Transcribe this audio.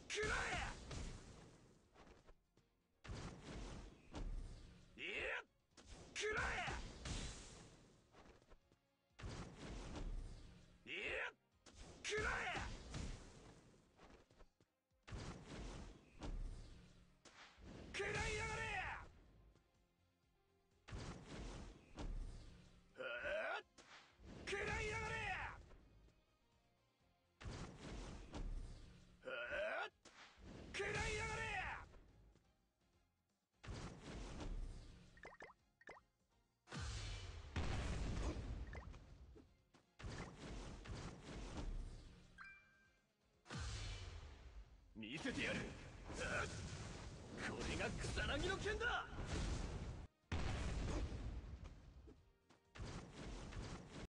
食らえ。いや、食らえ。いや、食らえ。食らいやがれ。はあ、食らいやがれ。はあ、食らいやがれ。見せてやる。これが草薙の剣だ。